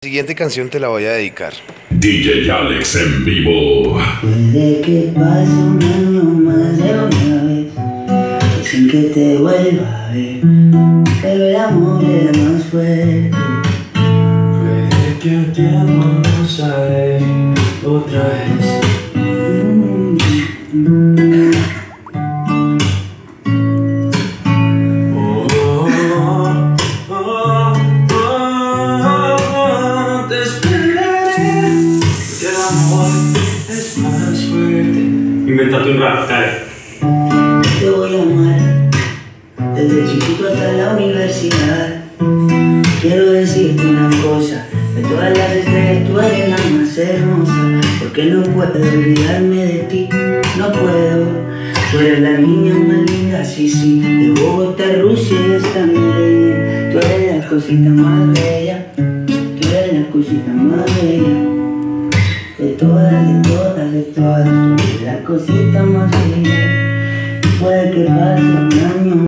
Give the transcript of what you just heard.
La siguiente canción te la voy a dedicar. DJ Alex en vivo. Puede que pase un año más de una vez sin que te vuelva a ver, pero el amor es más fuerte. Puede que el tiempo nos aleje otra vez. Te esperaré, porque el amor es más fuerte. Invéntate un rap, dale. Te voy a amar desde chiquito hasta la universidad. Quiero decirte una cosa, de todas las estrellas tú eres la más hermosa. Porque no puedo olvidarme de ti, no puedo. Tú eres la niña más linda, sí, sí, de Bogotá, Rusia y hasta Medellín. Tú eres la cosita más bella, tú eres la cosita más bella de todas.